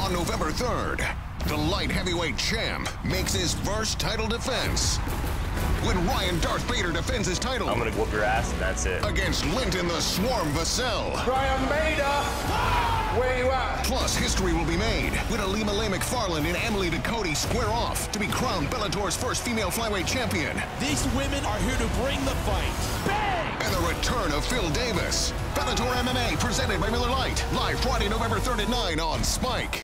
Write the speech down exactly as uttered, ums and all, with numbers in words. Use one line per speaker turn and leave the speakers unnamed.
On November third, the light heavyweight champ makes his first title defense when Ryan Darth Bader defends his title.
I'm gonna whoop your ass, and that's it.
Against Linton the Swarm Vassell.
Ryan Bader, where you at?
Plus, history will be made when Alima Lay McFarland and Emily Ducote square off to be crowned Bellator's first female flyweight champion.
These women are here to bring the fight. Bang!
And the return of Phil Davis. Bellator M M A presented by Miller Lite. Live Friday, November third at nine on Spike.